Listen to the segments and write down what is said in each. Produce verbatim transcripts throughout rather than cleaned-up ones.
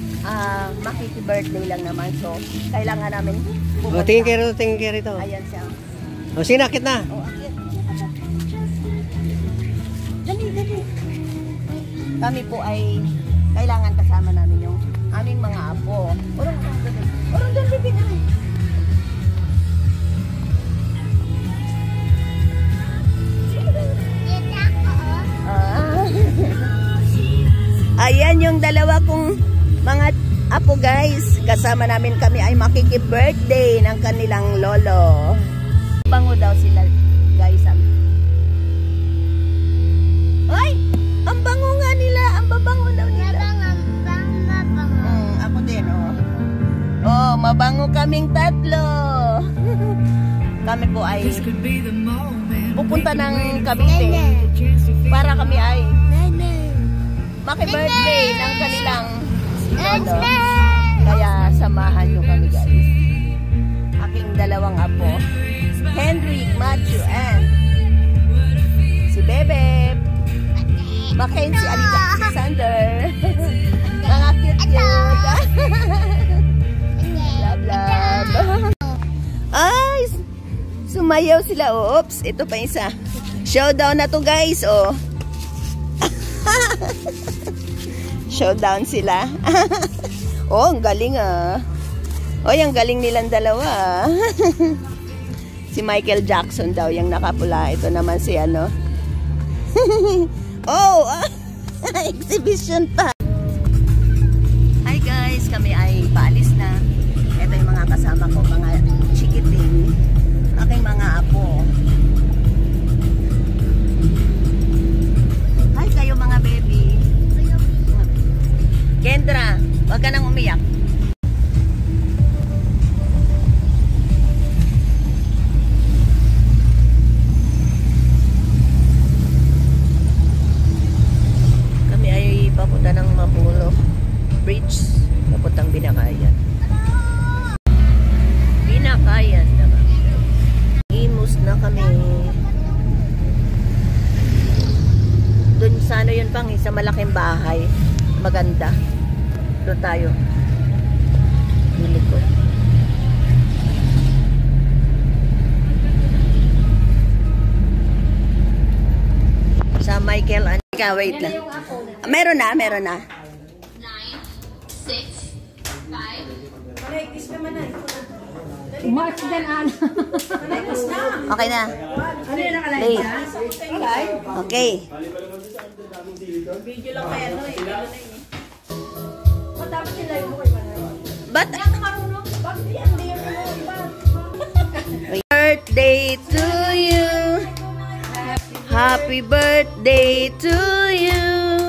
uh, makiki-birthday lang naman. So, kailangan namin O, pumunta. tingin kayo rito, tingin kayo rito. Ayan siya. O, sige, nakit na. O, akit. Dali, dali. Kami po ay kailangan kasama namin yung aming mga apo. Urong, urong, dali. Urong, dali, dali. Ayan yung dalawa kong mga apo guys. Kasama namin kami ay makiki-birthday ng kanilang lolo. Bango daw sila guys. Ay! Ang bango nga nila. Ang babango daw nila. Hmm, ako din oh. Oh, mabango kaming tatlo. Kami po ay pupunta ng Cavite para kami ay maki-birthday ng kanilang lolo. Kaya samahan nyo kami guys. Aking dalawang apo, Henry, Matthew, and si Bebe, Mackenzie, Alexander. Mga cute-cute. Love, love. Ay, sumayaw sila. Oops, ito pa isa. Showdown na to guys. Oh. Showdown sila. Oh, ang galing ah. Oh, ang galing nilang dalawa. Si Michael Jackson daw yung nakapula. Ito naman si ano. Oh, ah. Exhibition pa. Hi guys, kami ay paalis na. Ito yung mga kasama ko, mga chikiting. Aking mga apo. Hi kayo mga baby. Kendra, wag ka nang umiyak. Kami ay papunta ng Mapulo Bridge, papuntang Binakayan. Binakayan naman. Imus na kami. Doon sa ano yun pang, sa malaking bahay. Maganda. Doon tayo. Hilig ko. Sa Michael and Ika, wait lang. Meron na, meron na. nine, six, five. March din, Ana. Okay na. Play. Okay. Video lang kaya no eh. Dapat sila yung But marunong. Bakit yan? birthday to you. Happy birthday to you.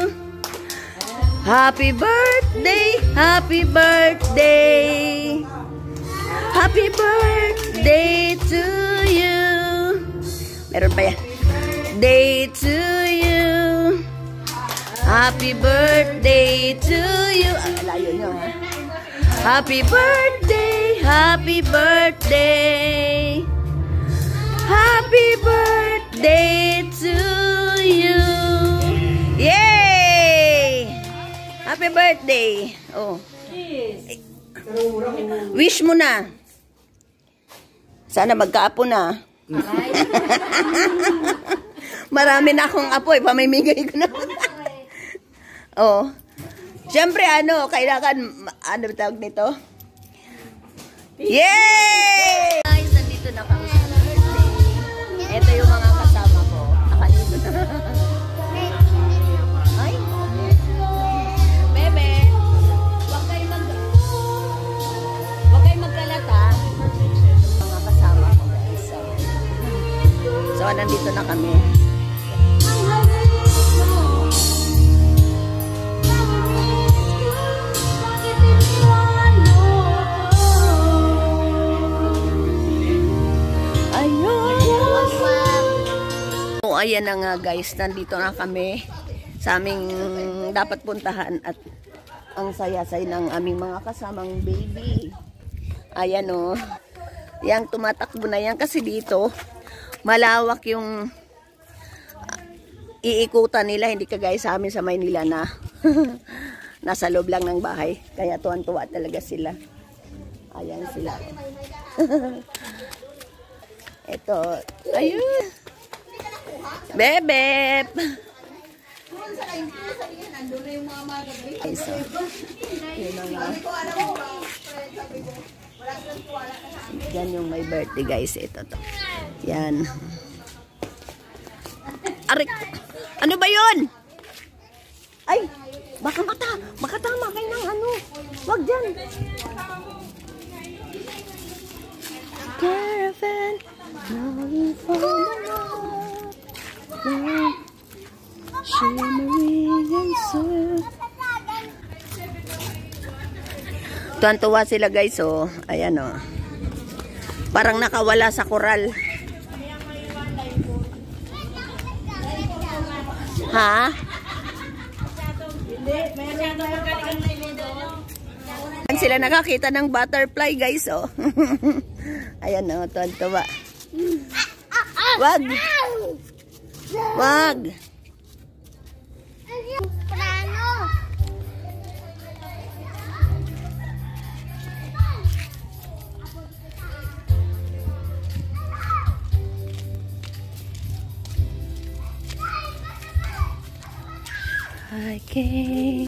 Happy birthday, happy birthday. Happy birthday to you. Meron pa yan. Day to you. Happy birthday to you. Ah, layo nyo ha. Happy birthday, happy birthday. Happy birthday to you. Yay! Happy birthday. Oh. Wish mo na. Sana magkaapo na. Marami na akong apo, eh, pamimigay ko na. Oh. Siyempre, ano, kailangan, ano tawag nito? Yay! Guys, nandito na kami sa birthday. Ito yung mga kasama ko. Nakalito na. Ay. Bebe, huwag kayo mag... Huwag kayo magkalat, ha? Mga kasama ko, guys. So, nandito na kami. Ayan na nga guys, nandito na kami sa aming dapat puntahan at ang saya-say ng aming mga kasamang baby. Ayan o, yang tumatakbo na yan kasi dito malawak yung uh, iikutan nila, hindi kagaya sa amin sa Maynila na nasa loob lang ng bahay. Kaya tuwan-tuwa talaga sila. Ayan sila. Ito. Ayun. Bebep. Ay, so. Yun ang uh, yan yung my birthday guys. Ito to. Yan. Arik. Ano ba yun? Ay, baka mata. Makatama kayo ng ano. Wag dyan. Caravan. Longing for the love. Shimmering and surf. Tuwan-tuwa sila guys, oh. Ayan, oh. Parang nakawala sa koral. Ha? Sila nakakita ng butterfly guys, oh. Ayan, oh. Tuwan-tuwa. Wag. Wag. I can't.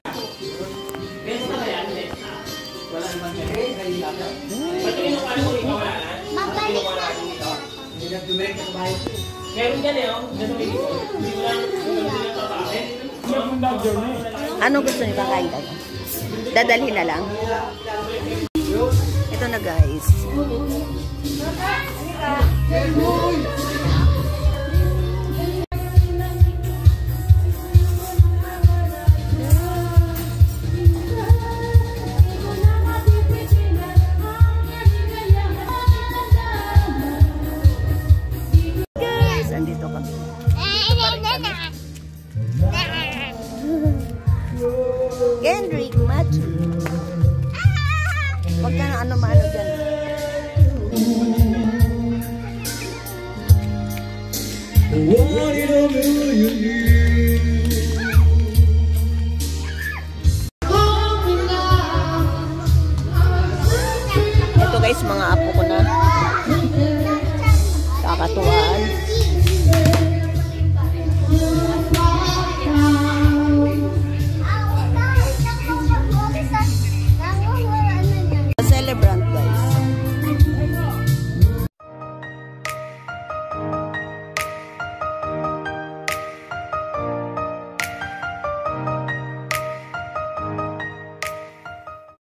Ano gusto niyo kakain tayo? Dadalhin na lang. Ito na guys. Andito kami. Kendrick Machu. Huwag ka na ano-ano dyan. Ito guys, mga apo ko na